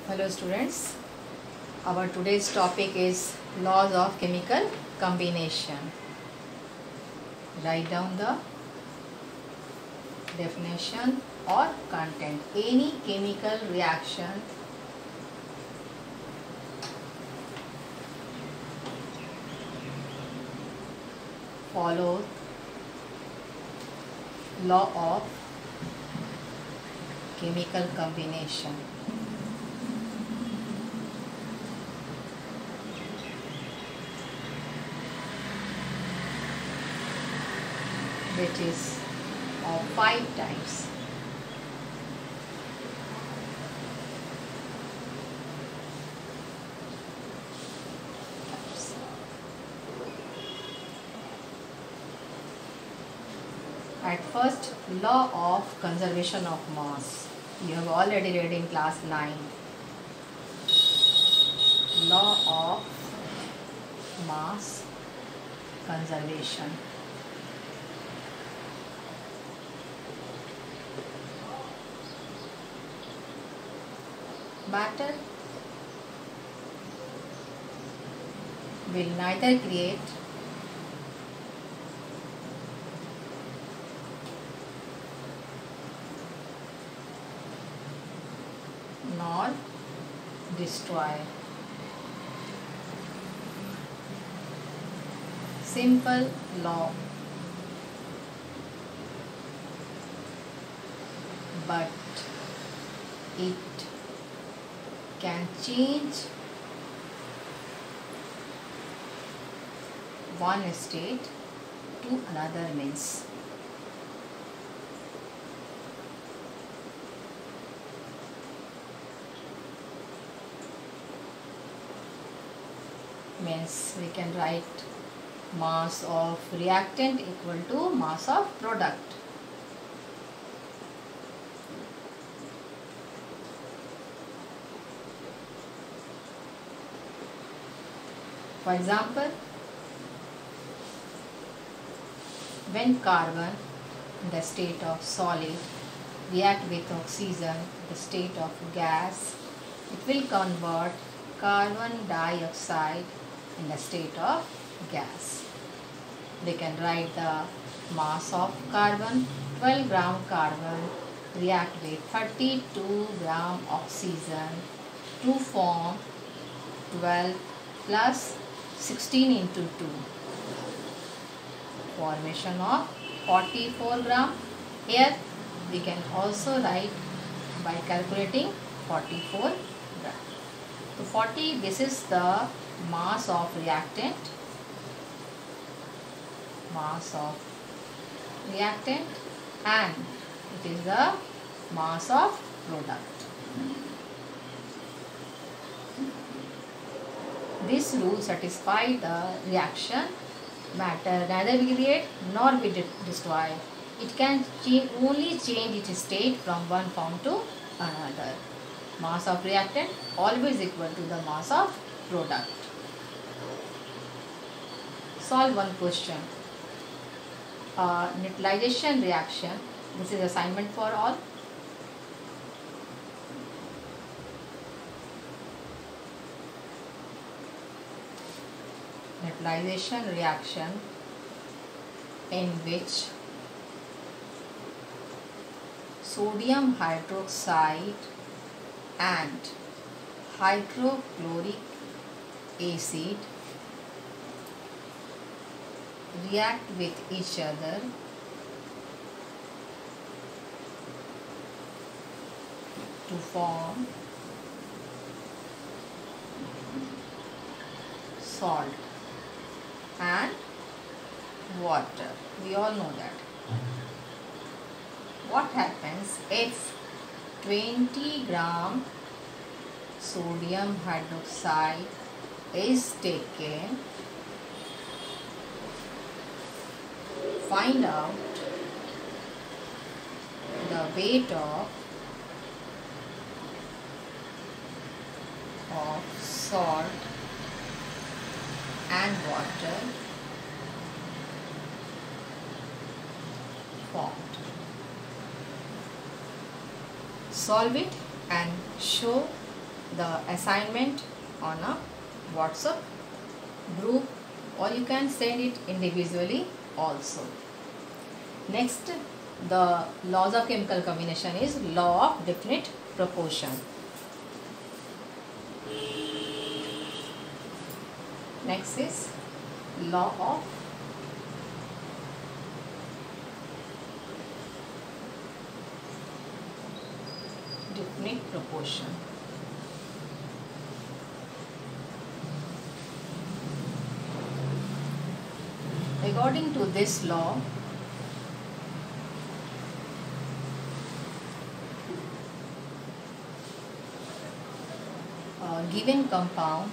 Hello students, our today's topic is laws of chemical combination. Write down the definition or content. Any chemical reaction follows law of chemical combination. Which is of 5 types. At first, law of conservation of mass. You have already read in class 9. Law of mass conservation. Matter will neither create nor destroy. Simple law, but it can change one state to another means. Means we can write mass of reactant equal to mass of product. For example, when carbon in the state of solid react with oxygen in the state of gas, it will convert carbon dioxide in the state of gas. We can write the mass of carbon, 12 gram carbon react with 32 gram oxygen to form 12 plus 16 into 2, formation of 44 gram. Here we can also write by calculating 44 gram. So 40, this is the mass of reactant, and it is the mass of product. This rule satisfies the reaction. Matter neither be created nor be destroyed. It can only change its state from one form to another. Mass of reactant always equal to the mass of product. Solve one question. Neutralization reaction. This is assignment for all. Neutralization reaction in which sodium hydroxide and hydrochloric acid react with each other to form salt and water. We all know that. What happens if 20 gram sodium hydroxide is taken? Find out the weight of salt and water formed. Solve it and show the assignment on a WhatsApp group, or you can send it individually also. Next, the laws of chemical combination is law of definite proportion. Next is law of definite proportion. According to this law, a given compound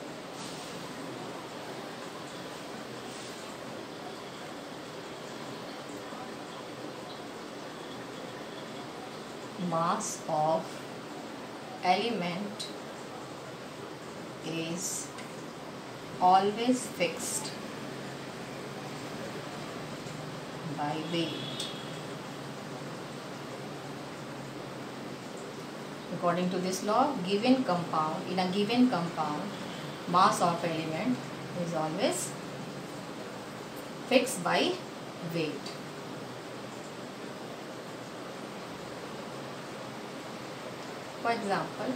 mass of element is always fixed by weight. According to this law, in a given compound, mass of element is always fixed by weight. For example,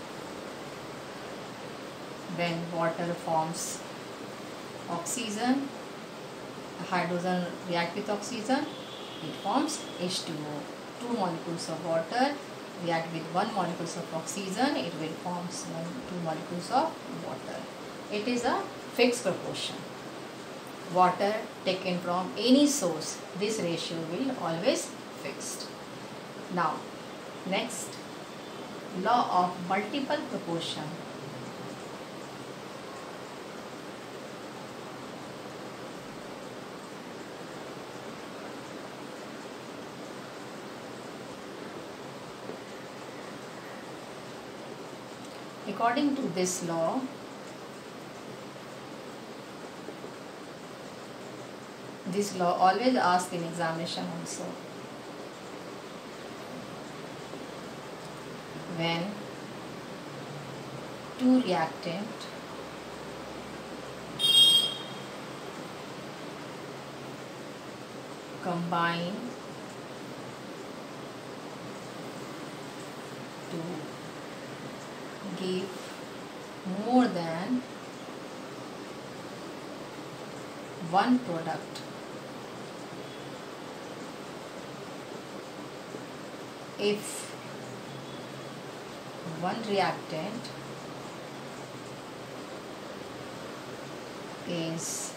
when water forms oxygen, hydrogen react with oxygen, it forms H2O. 2 molecules of water react with 1 molecule of oxygen, it will form 2 molecules of water. It is a fixed proportion. Water taken from any source, this ratio will always fixed. Now, next, law of multiple proportion. According to this law, this law always asked in examination also. When two reactant combine to give more than one product, if one reactant is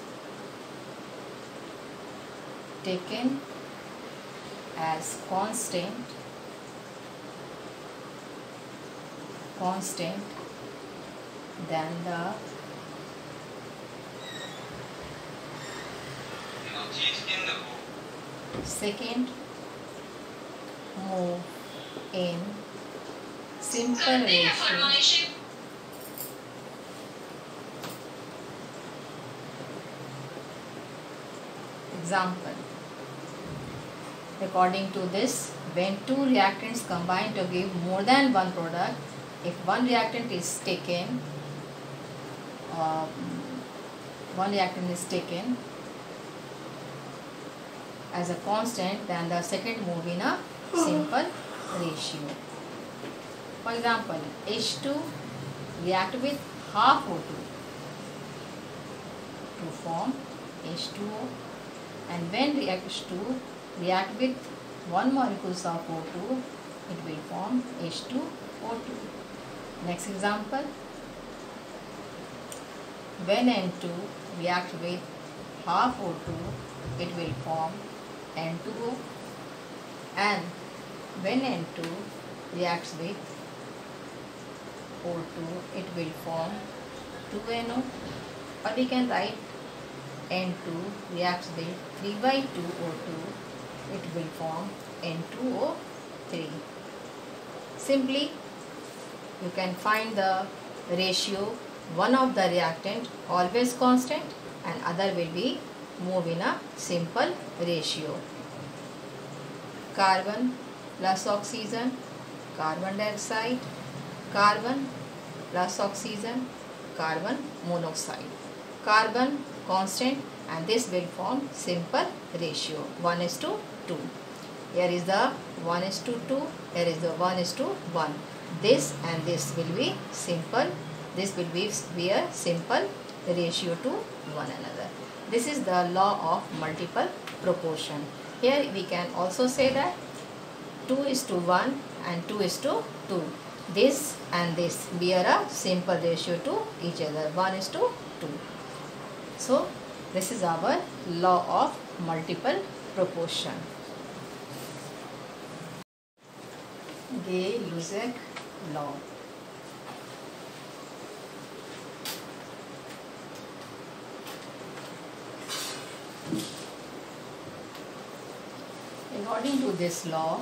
taken as constant then the second move in simple ratio example. According to this, when two reactants combine to give more than one product, if one reactant is taken as a constant, then the second move in a simple ratio. For example, H2 react with half O2 to form H2O, and when H2 react with 1 molecule of O2, it will form H2O2. Next example, when N2 react with half O2, it will form N2O, and when N2 reacts with O2, it will form 2NO, or we can write N2 reacts with 3/2 O2, it will form N2O3. Simply, you can find the ratio, one of the reactant always constant and other will be move in a simple ratio. Carbon plus oxygen, carbon dioxide, carbon plus oxygen, carbon monoxide. Carbon constant, and this will form simple ratio 1:2. Here is the 1:2, here is the 1:1. This and this will be simple. This will be a simple ratio to one another. This is the law of multiple proportion. Here we can also say that 2:1 and 2:2. This and this bear a simple ratio to each other, 1:2. So this is our law of multiple proportion. Gay-Lussac law. According to this law,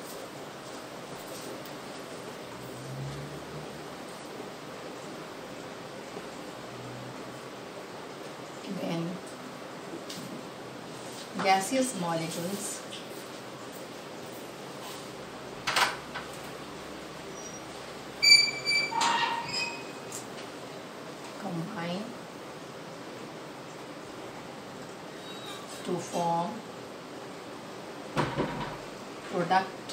when gaseous molecules combine to form product,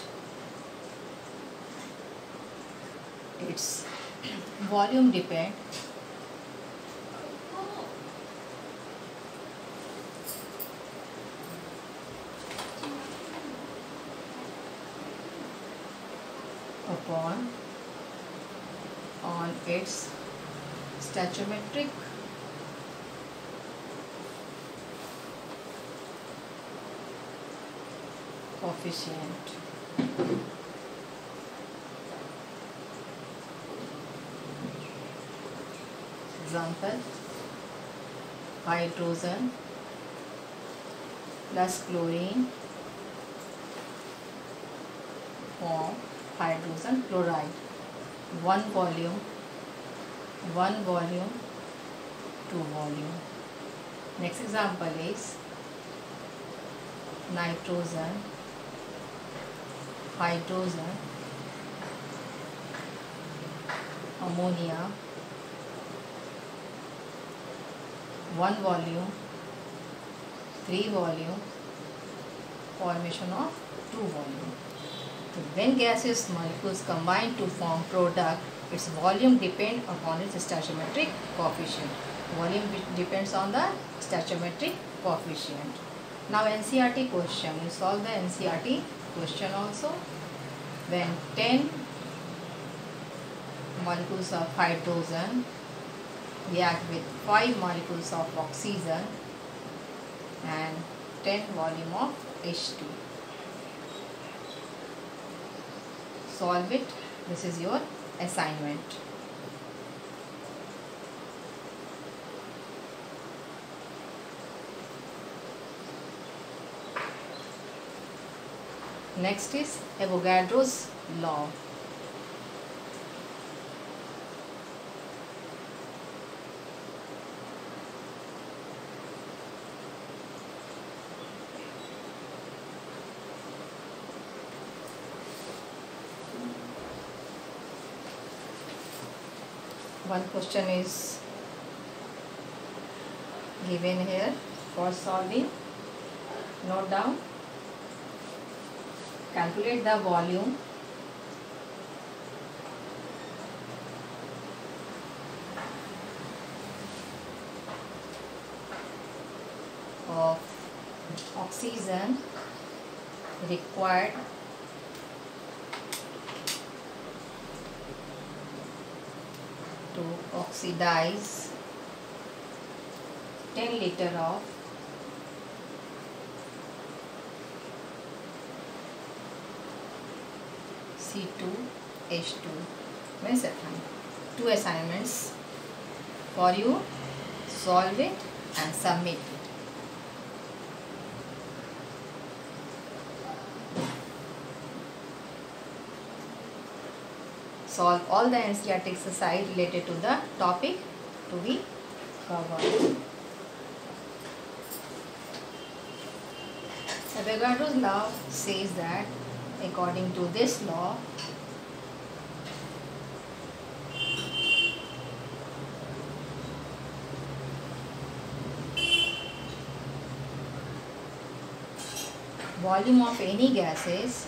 its volume depend upon on its stoichiometric coefficient. Example, hydrogen plus chlorine form hydrogen chloride. One volume, two volume. Next example is nitrogen, hydrogen, ammonia. One volume, three volume, formation of two volume. So when gaseous molecules combine to form product, its volume depends upon its stoichiometric coefficient. Volume depends on the stoichiometric coefficient. Now NCERT question. You solve the NCERT question also. When 10 molecules of hydrogen react with 5 molecules of oxygen and 10 volume of H2. Solve it. This is your assignment. Next is Avogadro's law. One question is given here for solving. Note down. Calculate the volume of oxygen required to oxidize 10 liter of C2H2. Means two assignments for you. Solve it and submit it. Solve all the NCERT exercise related to the topic to be covered. Avogadro's law says that according to this law, volume of any gases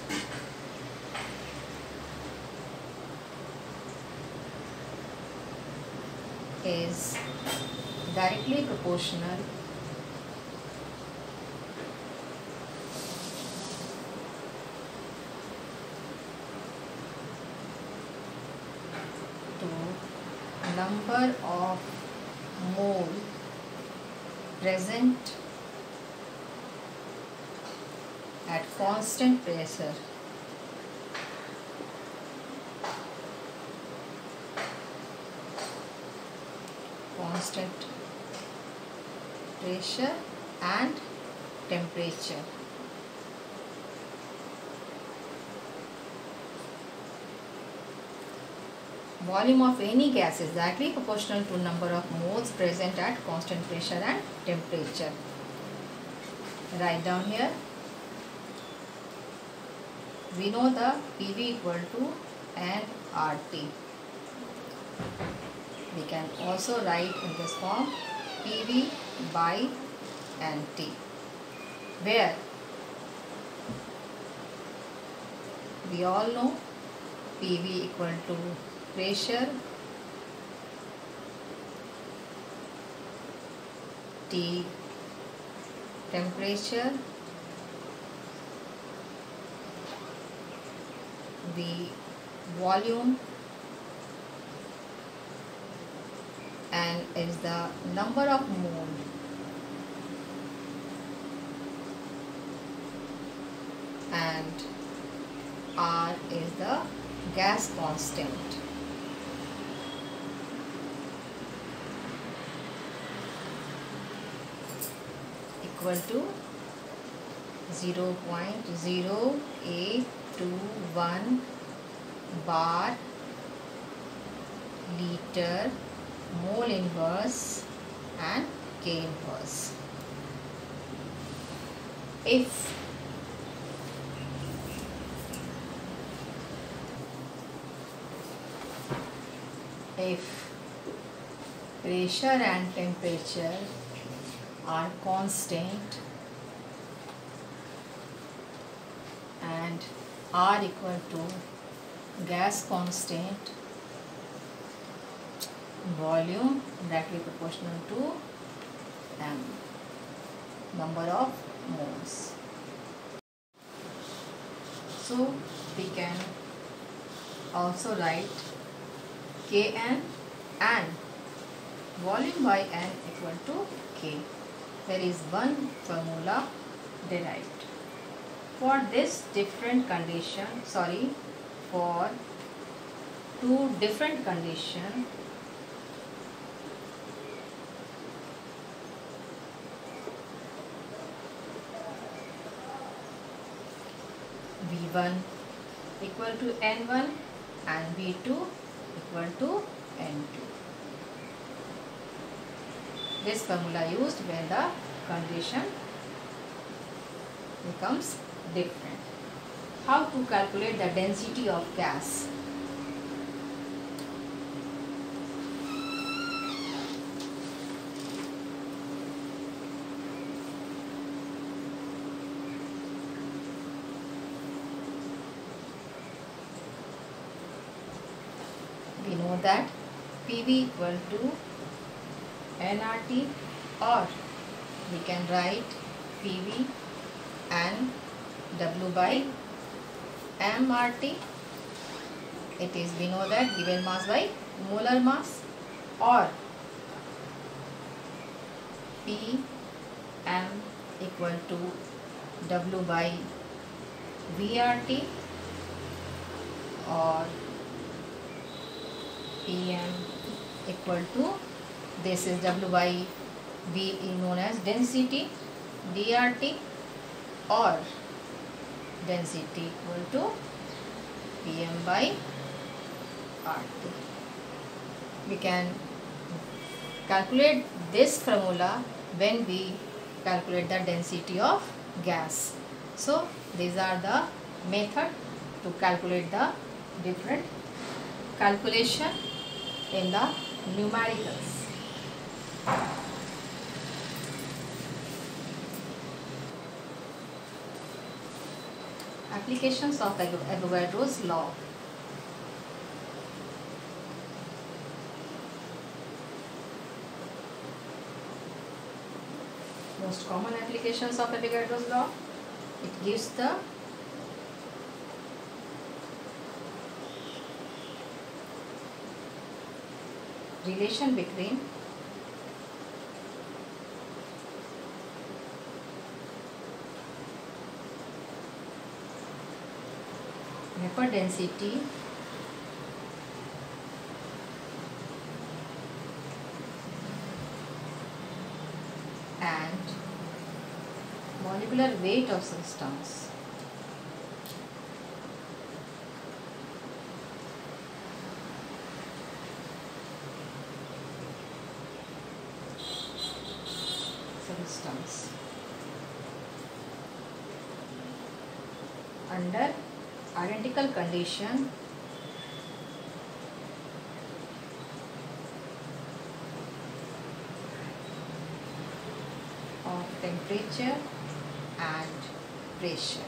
is directly proportional to number of mole present at constant pressure and temperature. Volume of any gas is directly proportional to number of moles present at constant pressure and temperature. Write down here. We know the PV equal to nRT. We can also write in this form PV by NT, where we all know PV equal to pressure, T temperature, V volume, N is the number of mole and R is the gas constant. Equal to 0.0821 bar liter mole inverse and K inverse. If pressure and temperature are constant and R equal to gas constant, volume directly proportional to M, number of moles. So we can also write Kn and volume by N equal to K. There is one formula derived. For this different condition, for two different conditions, V1 equal to N1 and V2 equal to N2. This formula used when the condition becomes different. How to calculate the density of gas? We know that PV equal to nRT, or we can write PV and W by mRT. It is, we know that, given mass by molar mass, or Pm equal to W by VRT, or Pm equal to, this is W by V known as density, DRT, or density equal to Pm by RT. We can calculate this formula when we calculate the density of gas. So these are the method to calculate the different calculation in the numericals. Applications of Avogadro's law. Most common applications of Avogadro's law. It gives the relation between vapor density and molecular weight of substance. Under identical condition of temperature and pressure.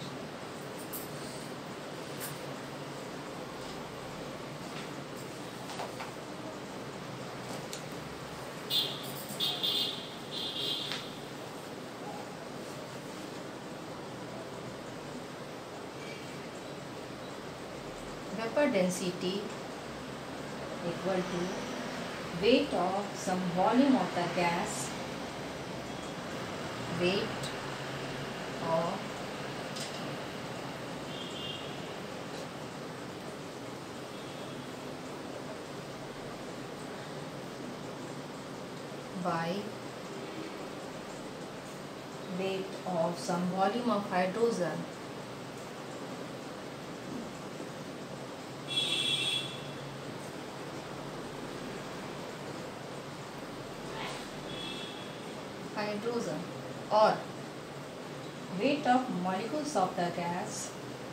Vapor density equal to weight of some volume of the gas, weight of by weight of some volume of hydrogen or weight of molecules of the gas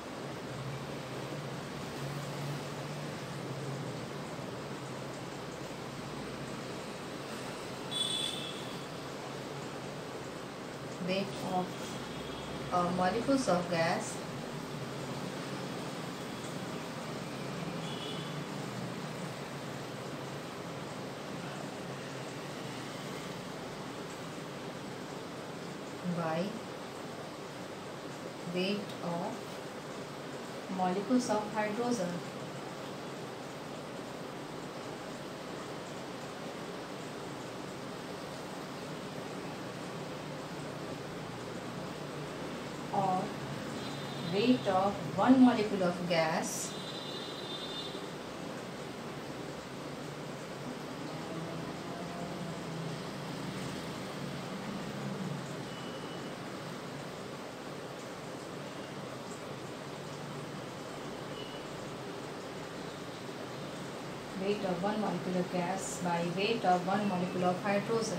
molecules of gas by weight of molecules of hydrogen. Or weight of one molecule of gas weight of one molecule of gas by weight of one molecule of hydrogen.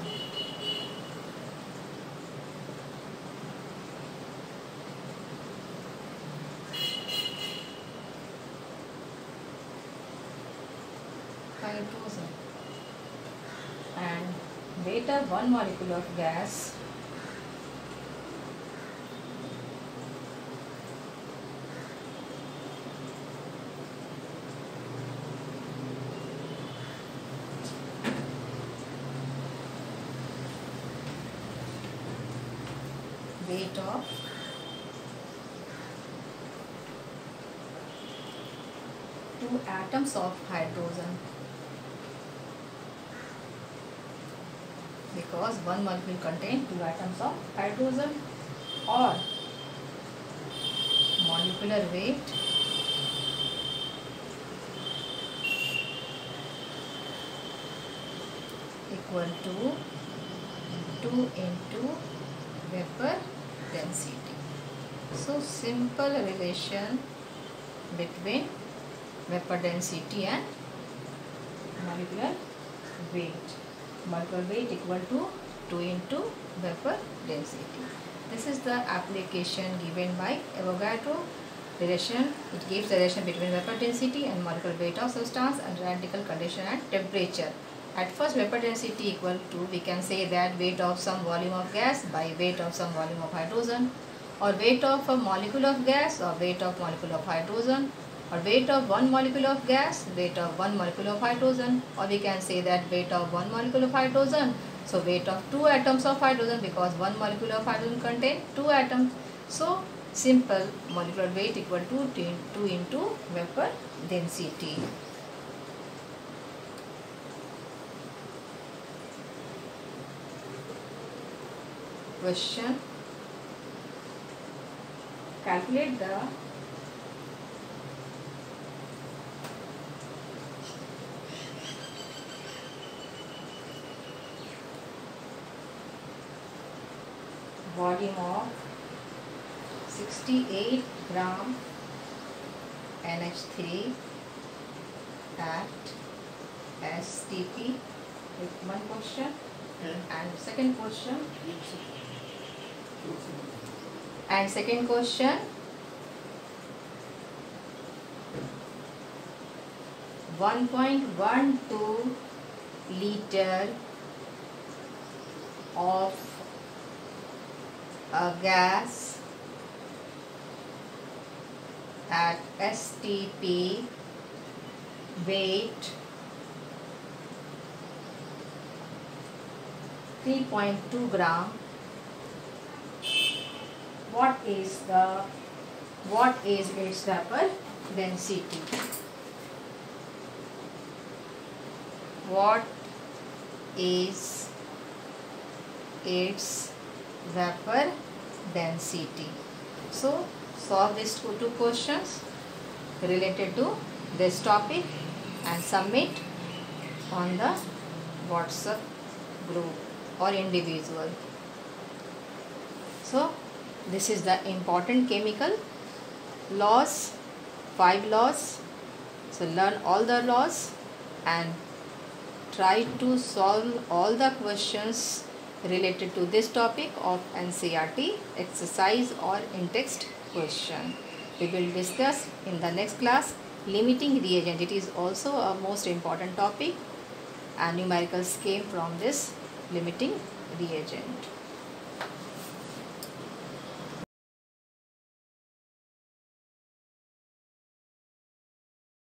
And weight of one molecule of gas weight of two atoms of hydrogen, because one molecule contains two atoms of hydrogen, or molecular weight equal to 2 into vapor density. So simple relation between vapor density and molecular weight. Molecular weight equal to 2 into vapor density. This is the application given by Avogadro relation. It gives the relation between vapor density and molecular weight of substance under identical condition and temperature. At first, vapor density equal to, we can say that weight of some volume of gas by weight of some volume of hydrogen, or weight of a molecule of gas or weight of molecule of hydrogen, or weight of one molecule of gas, weight of one molecule of hydrogen, or we can say that weight of one molecule of hydrogen, so weight of two atoms of hydrogen, because one molecule of hydrogen contains two atoms. So simple, molecular weight equal to 2 into vapor density. Question: calculate the volume of 68 gram NH3 at STP with one question. And second question, 1.12 liter of a gas at STP, weight 3.2 gram. What is its vapor density? What is its vapor density? So solve these two questions related to this topic and submit on the WhatsApp group or individual. So this is the important chemical laws, 5 laws. So learn all the laws and try to solve all the questions related to this topic of NCERT exercise or in-text question. We will discuss in the next class limiting reagent. It is also a most important topic and numericals came from this limiting reagent.